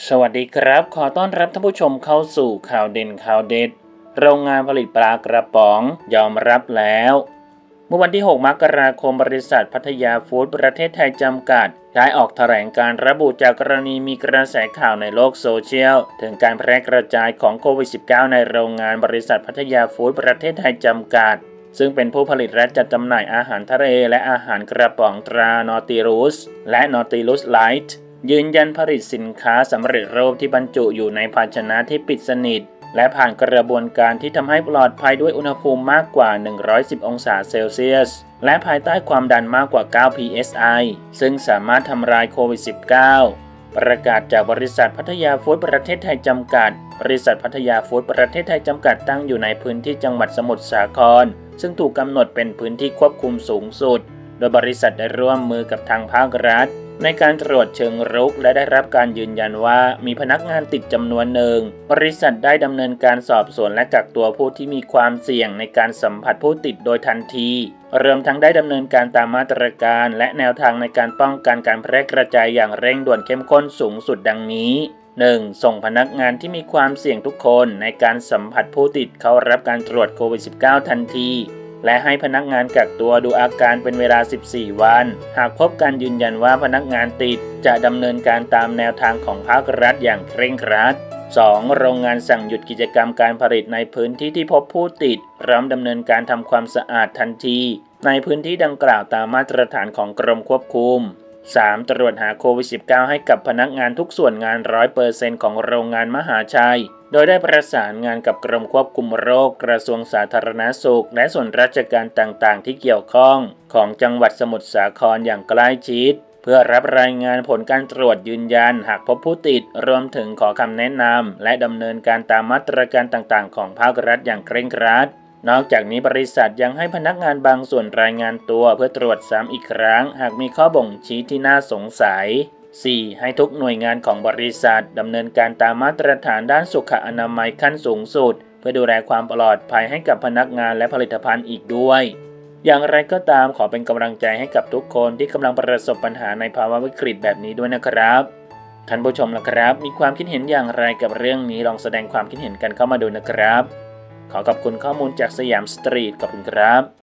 สวัสดีครับขอต้อนรับท่านผู้ชมเข้าสู่ข่าวเด่นข่าวเด็ดโรงงานผลิตปลากระป๋องยอมรับแล้วเมื่อวันที่ 6 มกราคมบริษัทพัทยาฟู้ดประเทศไทยจำกัดได้ออกแถลงการระบุจากกรณีมีกระแสข่าวในโลกโซเชียลถึงการแพร่กระจายของโควิด -19 ในโรงงานบริษัทพัทยาฟู้ดประเทศไทยจำกัดซึ่งเป็นผู้ผลิตและจัดจำหน่ายอาหารทะเลและอาหารกระป๋องตรานอติลุสและนอติลุสไลท์ยืนยันผลิตสินค้าสำเร็จรูปที่บรรจุอยู่ในภาชนะที่ปิดสนิทและผ่านกระบวนการที่ทำให้ปลอดภัยด้วยอุณหภูมิมากกว่า110องศาเซลเซียสและภายใต้ความดันมากกว่า9 psi ซึ่งสามารถทำลายโควิด -19 ประกาศจากบริษัทพัทยาฟู้ดประเทศไทยจำกัดบริษัทพัทยาฟู้ดประเทศไทยจำกัดตั้งอยู่ในพื้นที่จังหวัดสมุทรสาครซึ่งถูกกำหนดเป็นพื้นที่ควบคุมสูงสุดโดยบริษัทได้ร่วมมือกับทางภาครัฐในการตรวจเชิงรุกและได้รับการยืนยันว่ามีพนักงานติดจำนวนหนึ่งบริษัทได้ดำเนินการสอบสวนและกักตัวผู้ที่มีความเสี่ยงในการสัมผัสผู้ติดโดยทันทีรวมทั้งได้ดำเนินการตามมาตรการและแนวทางในการป้องกันการแพร่กระจายอย่างเร่งด่วนเข้มข้นสูงสุดดังนี้ 1. ส่งพนักงานที่มีความเสี่ยงทุกคนในการสัมผัสผู้ติดเข้ารับการตรวจโควิด -19 ทันทีและให้พนักงานกักตัวดูอาการเป็นเวลา14วันหากพบการยืนยันว่าพนักงานติดจะดำเนินการตามแนวทางของภาครัฐอย่างเคร่งครัด 2. โรงงานสั่งหยุดกิจกรรมการผลิตในพื้นที่ที่พบผู้ติดพร้อมดำเนินการทำความสะอาดทันทีในพื้นที่ดังกล่าวตามมาตรฐานของกรมควบคุม 3. ตรวจหาโควิด -19 ให้กับพนักงานทุกส่วนงาน 100% ของโรงงานมหาชัยโดยได้ประสานงานกับกรมควบคุมโรคกระทรวงสาธารณสุขและส่วนราชการต่างๆที่เกี่ยวข้องของจังหวัดสมุทรสาครอย่างใกล้ชิดเพื่อรับรายงานผลการตรวจยืนยันหากพบผู้ติดรวมถึงขอคำแนะนำและดำเนินการตามมาตรการต่างๆของภาครัฐอย่างเคร่งครัดนอกจากนี้บริษัทยังให้พนักงานบางส่วนรายงานตัวเพื่อตรวจซ้ำอีกครั้งหากมีข้อบ่งชี้ที่น่าสงสัย 4. ให้ทุกหน่วยงานของบริษัทดำเนินการตามมาตรฐานด้านสุขอนามัยขั้นสูงสุดเพื่อดูแลความปลอดภัยให้กับพนักงานและผลิตภัณฑ์อีกด้วยอย่างไรก็ตามขอเป็นกำลังใจให้กับทุกคนที่กำลังประสบปัญหาในภาวะวิกฤตแบบนี้ด้วยนะครับท่านผู้ชมล่ะครับมีความคิดเห็นอย่างไรกับเรื่องนี้ลองแสดงความคิดเห็นกันเข้ามาดูนะครับขอขอบคุณข้อมูลจากสยามสตรีทขอบคุณครับ